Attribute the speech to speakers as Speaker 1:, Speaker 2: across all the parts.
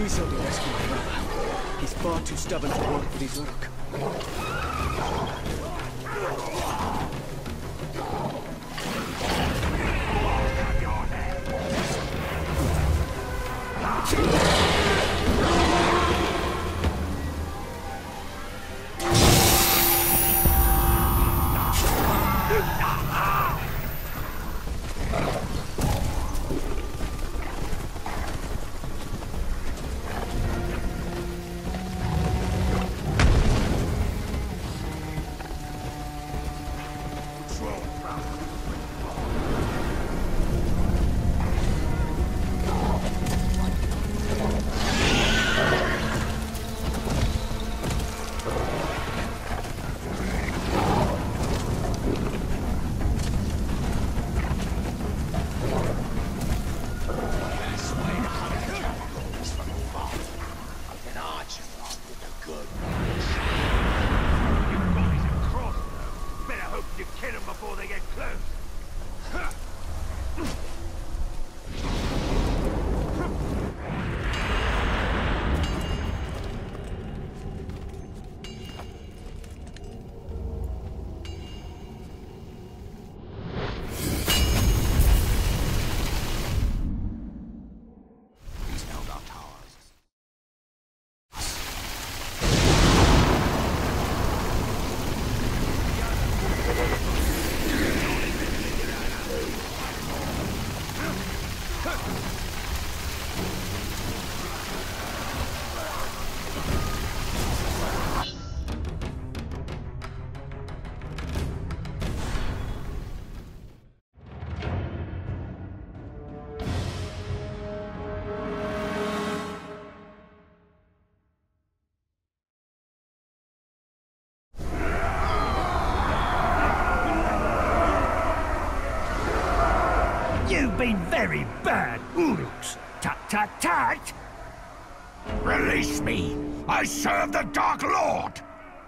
Speaker 1: Please only rescue my brother. He's far too stubborn to work for these Uruk.
Speaker 2: You've been very bad, Uruks. Tut tut tut!
Speaker 3: Release me! I serve the Dark Lord!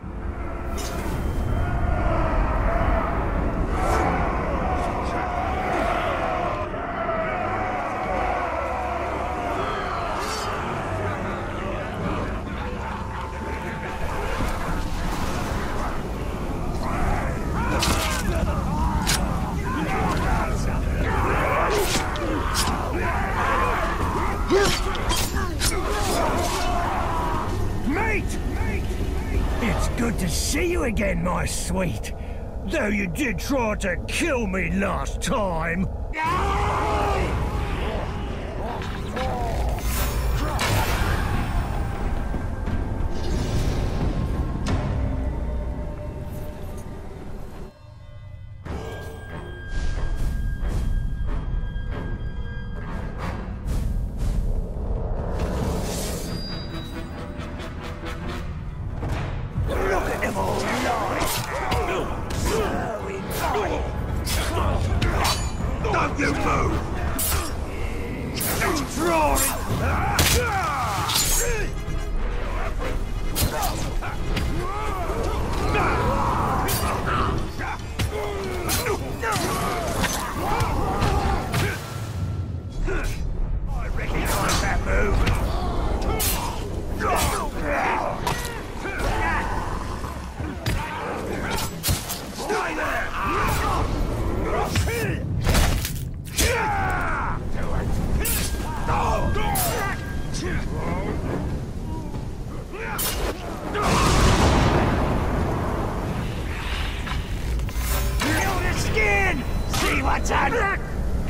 Speaker 2: Good to see you again, my sweet. Though you did try to kill me last time.
Speaker 3: Don't you move!
Speaker 2: I recognize that move. Stay there! Feel the skin! See what's under!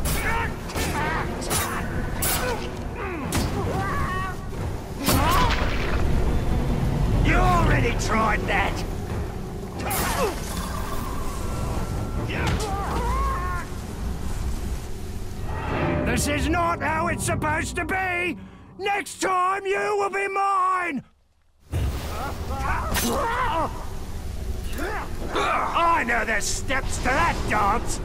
Speaker 2: You already tried that! This is not how it's supposed to be! Next time you will be mine! I know the steps to that dance!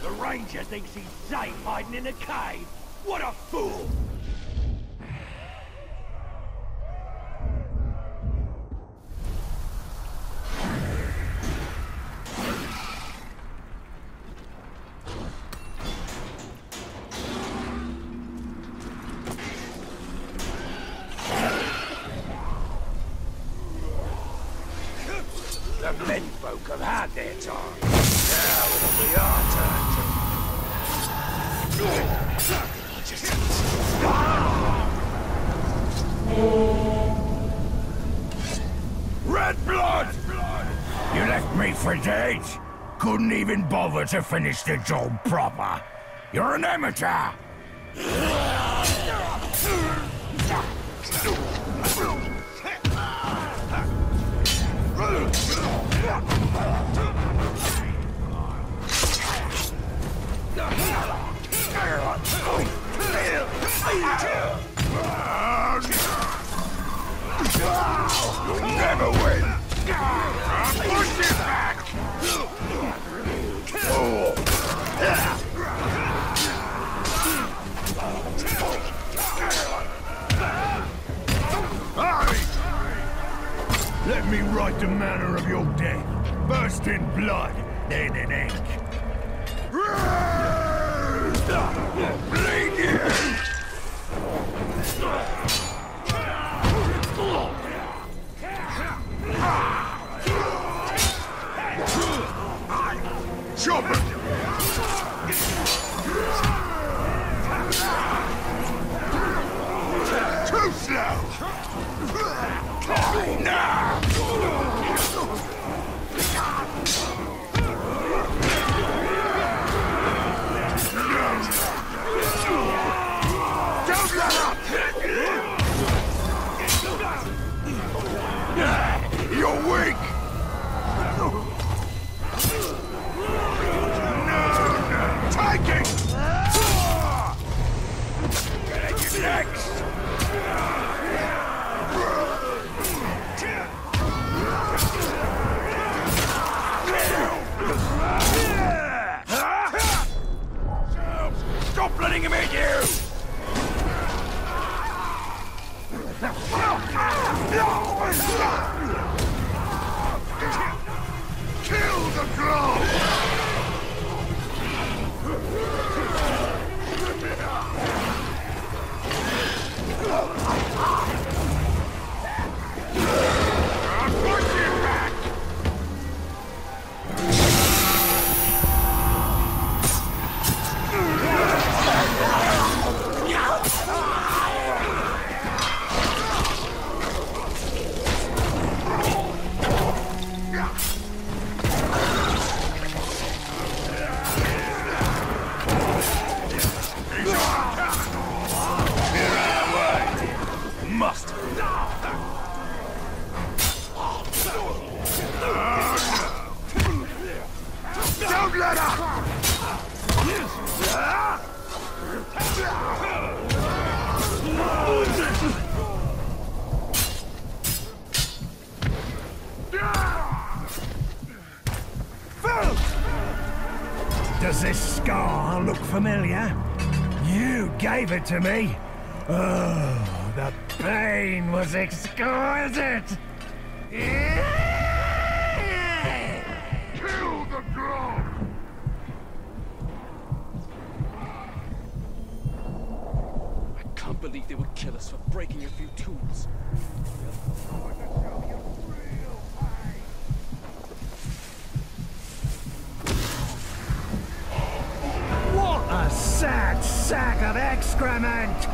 Speaker 3: The ranger thinks he's safe hiding in a cave. What a fool! The menfolk have had their time. Now it'll be our turn to... Red blood! You left me for dead? Couldn't even bother to finish the job proper. You're an amateur! You'll never win! Push it back!
Speaker 2: Let me write the manner of your death. First in blood, then in ink.
Speaker 3: Bleed you! Chop it! Too slow! Now! Don't let up! You're weak! Take it! Get you next! Stop letting him hit you! Kill the glow! Push it back! Must. Don't let up!
Speaker 2: Does this scar look familiar? You gave it to me. Oh, the pain was exquisite.
Speaker 3: Kill the glow!
Speaker 1: I can't believe they would kill us for breaking a few tools.
Speaker 2: What a sad sack of excrement!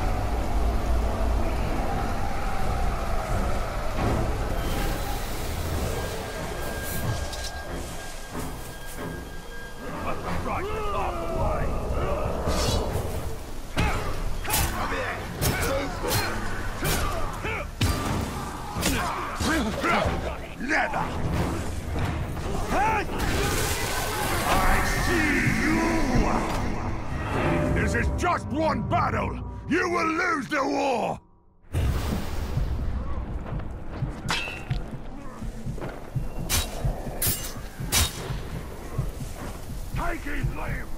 Speaker 3: Never! I see you! This is just one battle! You will lose the war! Take his lamb!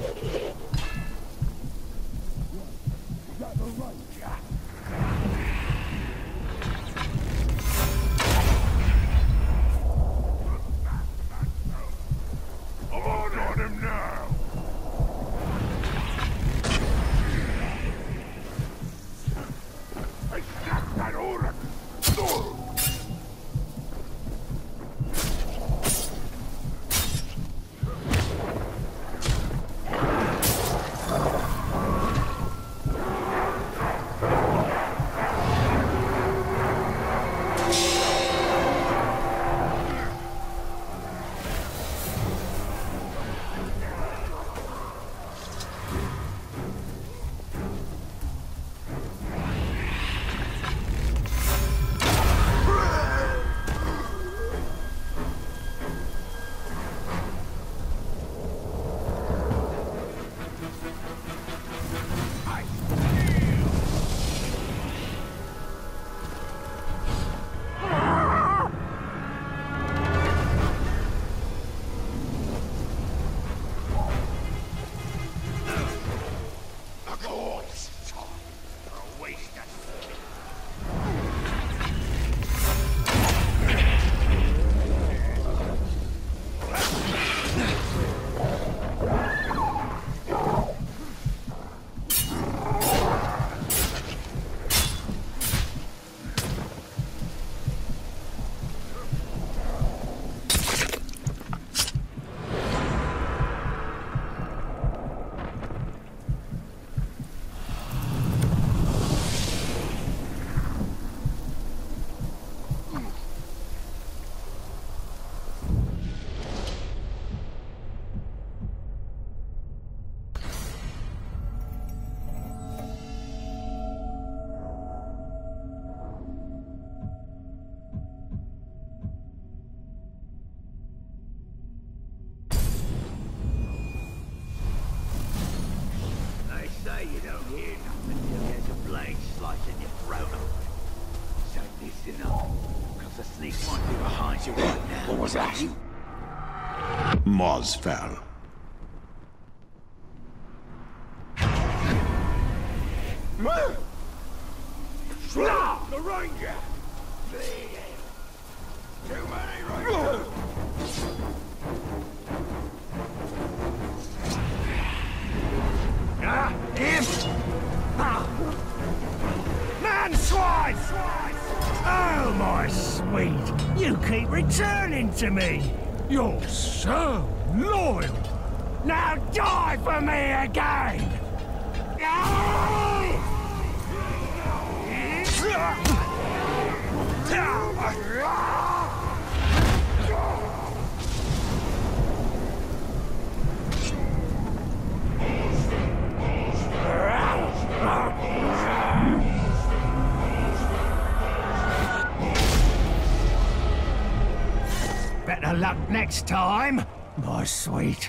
Speaker 3: You don't hear nothing till there's a blade slicing your throat open. So listen up, because the sneak might be behind you right now. What was that?
Speaker 4: Moz fell.
Speaker 3: The Ranger! Too many Rangers!
Speaker 2: Him! Man swine! Oh, my sweet! You keep returning to me! You're so loyal! Now die for me again! Better luck next time, my sweet.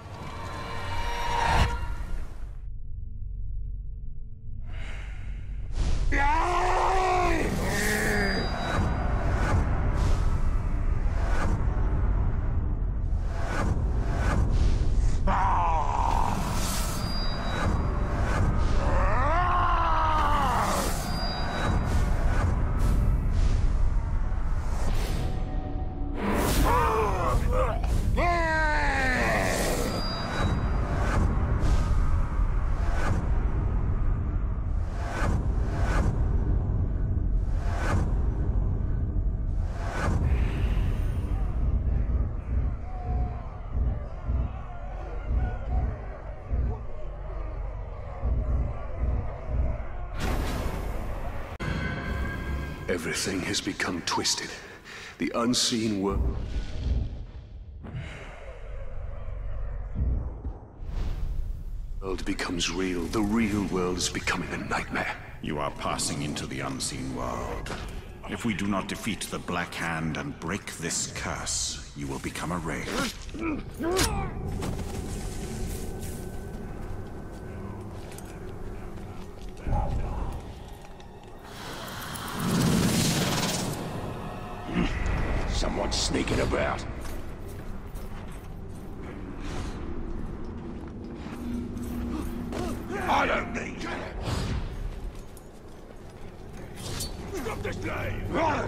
Speaker 1: Everything has become twisted. The unseen world becomes real. The real world is becoming a nightmare.
Speaker 4: You are passing into the unseen world. If we do not defeat the Black Hand and break this curse, you will become a wraith.
Speaker 3: Someone's sneaking about. Follow me! Stop this slave!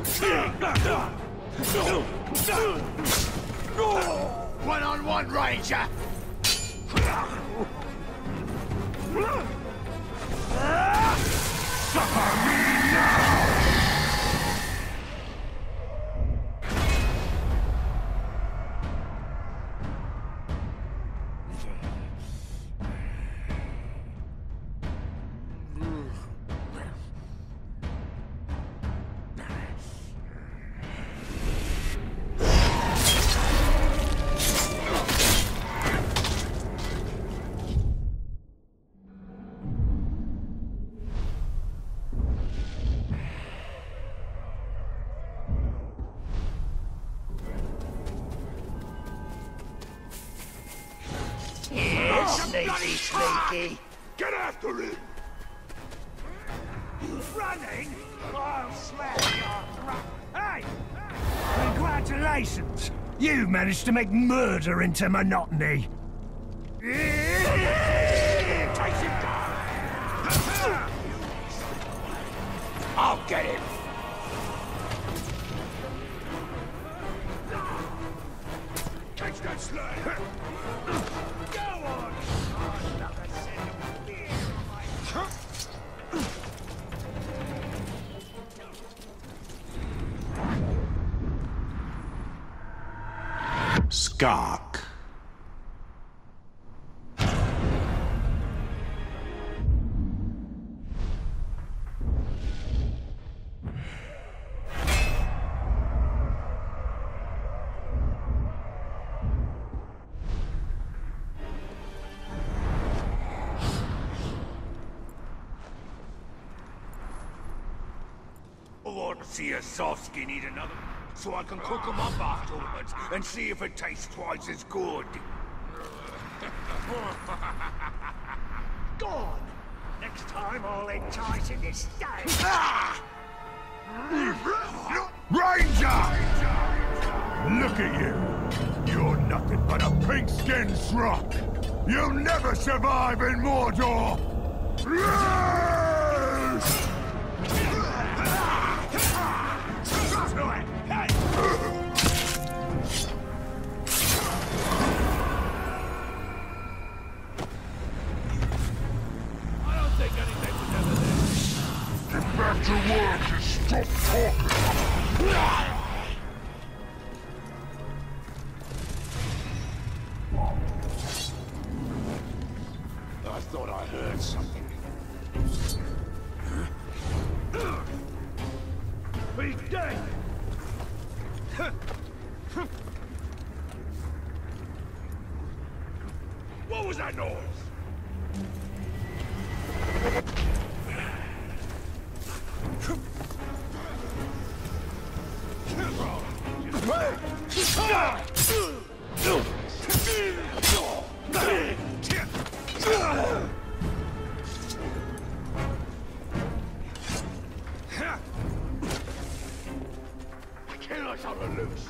Speaker 3: One-on-one, Ranger! Suffer me now!
Speaker 2: Sneaky.
Speaker 3: Get after him!
Speaker 2: Running? I'll smash your throat. Hey! Congratulations! You managed to make murder into monotony.
Speaker 3: I'll get him! Catch that slave!
Speaker 2: Go on! Another set of beer,
Speaker 4: Skark.
Speaker 3: I want to see a soft skin eat another, so I can cook them up afterwards and see if it tastes twice as good.
Speaker 2: Gone! Next time I'll entice in this day.
Speaker 3: Ranger! Look at you! You're nothing but a pink-skinned schrock! You'll never survive in Mordor! Get back to work and stop talking! I thought I heard something. He's dead! What was that noise? Kill us on the loose.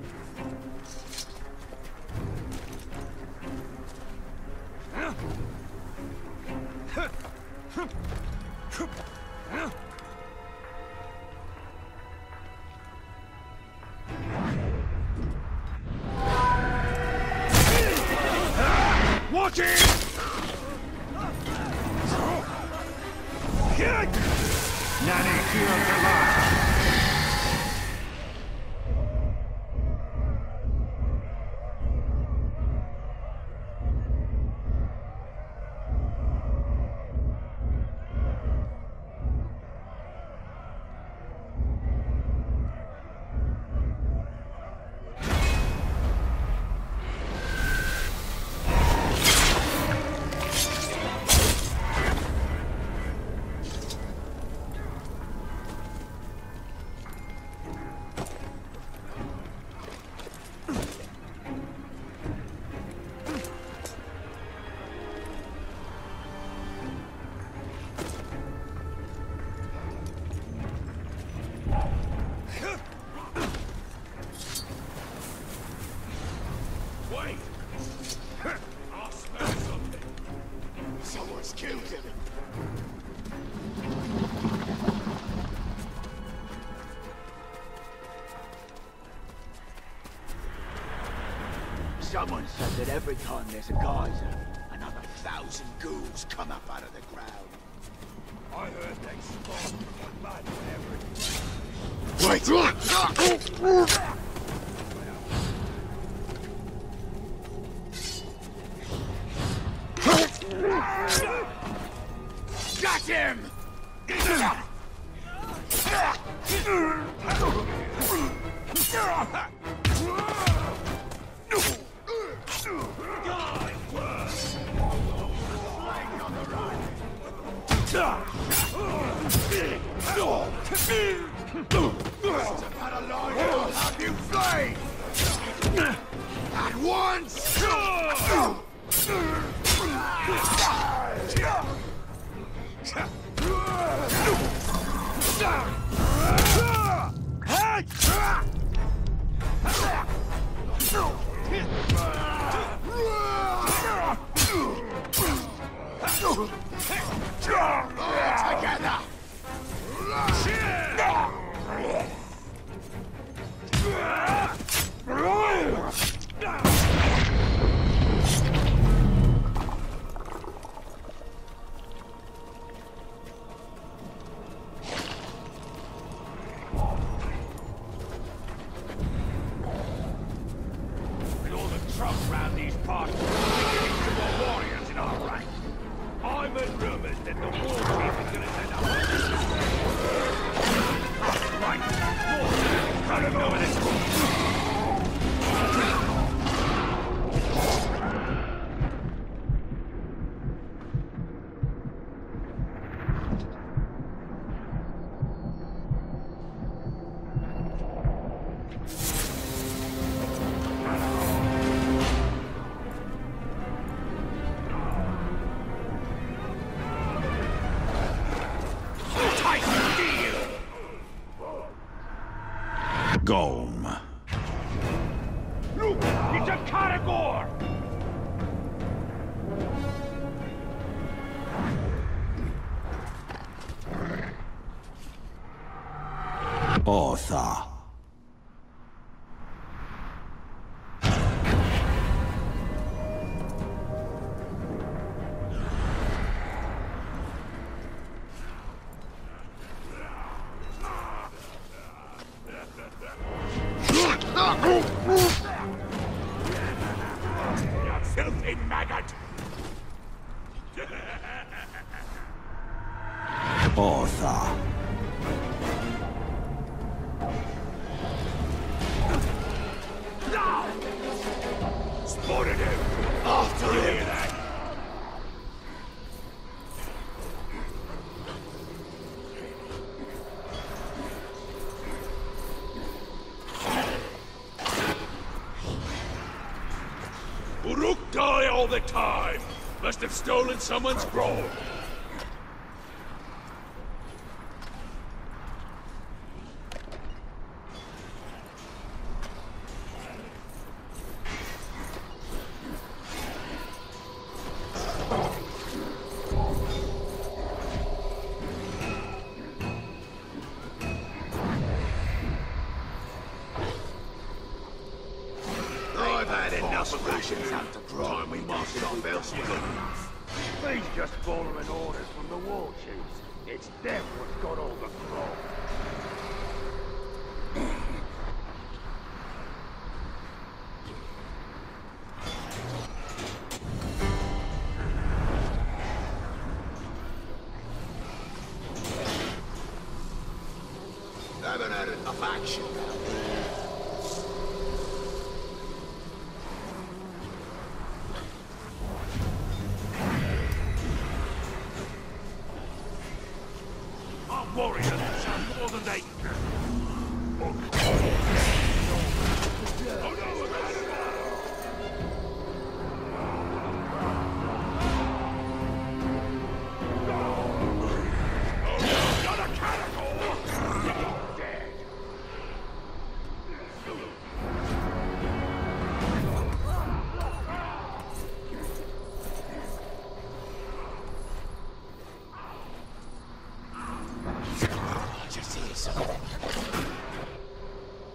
Speaker 3: Watch it! Nanny killed the last.
Speaker 5: Someone said that every time there's a geyser, another 1,000 ghouls come up out of the ground.
Speaker 2: I heard they spawned from mud everything.
Speaker 5: Got him!
Speaker 3: I'll have you flay! At once!
Speaker 5: Together!
Speaker 2: With all the trouble around these parts, we're getting some more warriors in our ranks. I've heard rumors that the war chief is gonna send up. Right, more coming over this.
Speaker 4: Golm.
Speaker 2: Look, it's a Caragor!
Speaker 4: Ortha.
Speaker 2: You filthy maggot!
Speaker 4: Ortha.
Speaker 2: Spotted him! After him! Uruk die all the time! Must have stolen someone's grove.
Speaker 5: I've had enough of rations out to grow. Time we marched off elsewhere.
Speaker 2: He's just following orders from the war chiefs. It's them what's got all the grog.
Speaker 5: Haven't had enough action.
Speaker 2: Our warriors have shown more than they can. Oh no! Not a Caragor! Dead.
Speaker 5: Just hear something.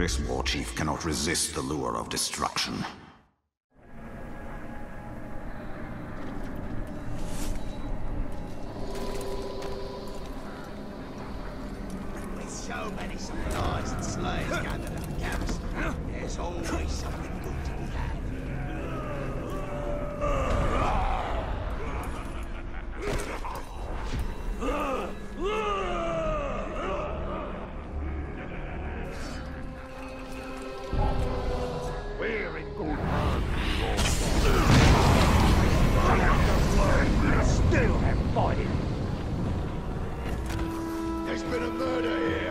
Speaker 4: This war chief cannot resist the lure of destruction.
Speaker 5: With so many supplies and slaves gathered at the garrison, there's always something good to be had.
Speaker 2: We're in good hands. Still have fighting.
Speaker 5: There's been a murder here.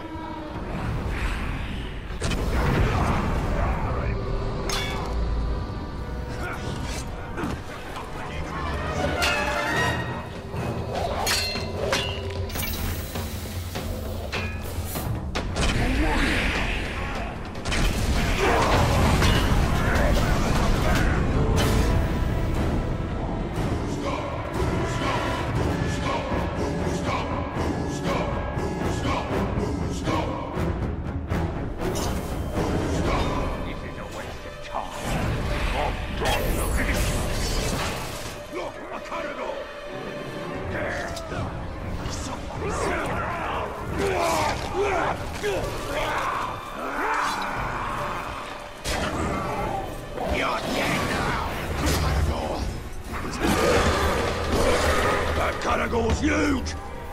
Speaker 2: That Caragor's huge!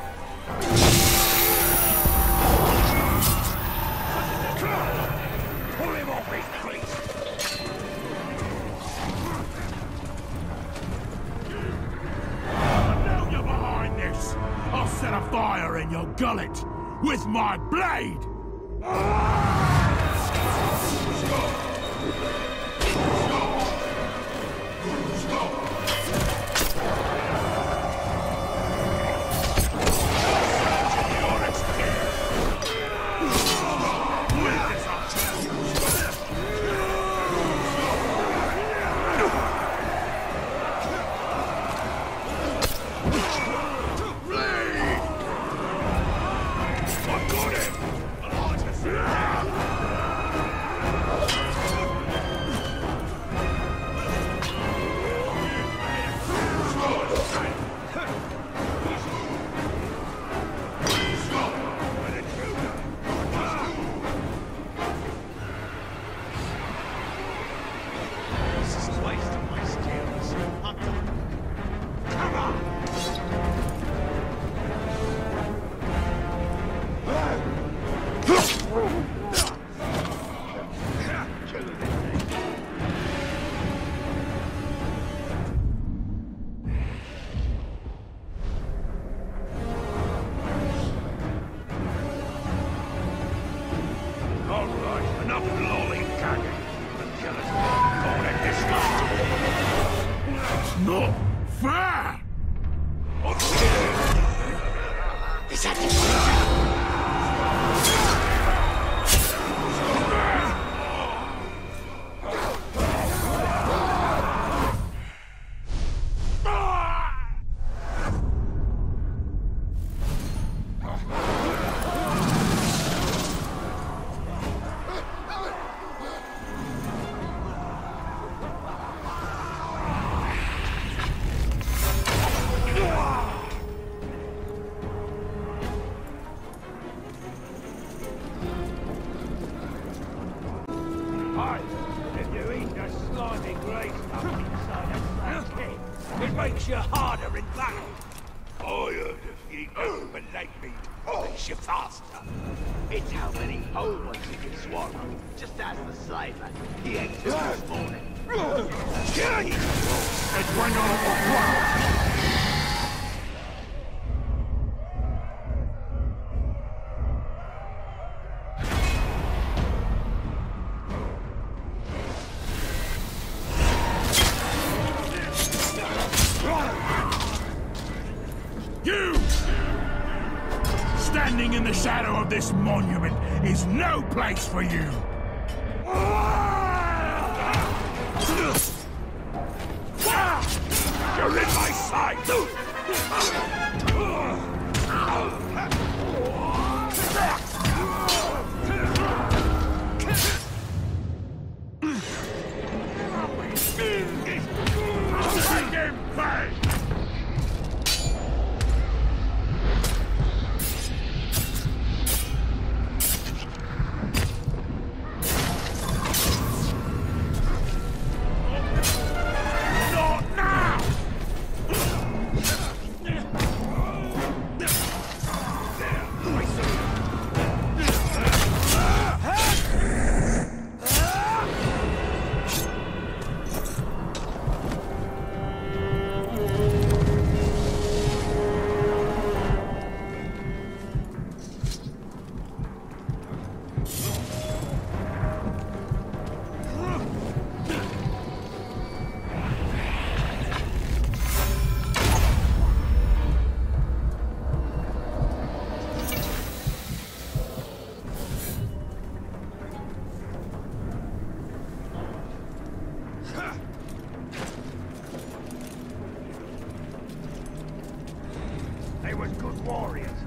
Speaker 2: Pull him off his feet! I know you're behind this! I'll set a fire in your gullet with my blade! Enough lollygagging until it's gone at this time. That's not fair!
Speaker 5: Is that the
Speaker 2: If you eat the slimy grey stuff inside a snake, it makes you harder in battle. I heard if you eat open leg meat, it makes you faster.
Speaker 5: It's how many whole ones you can swallow. Just ask the slaver. He ate two this morning.
Speaker 2: It's when you're You! Standing in the shadow of this monument is no place for you! You're in my sight!
Speaker 3: they was good warriors.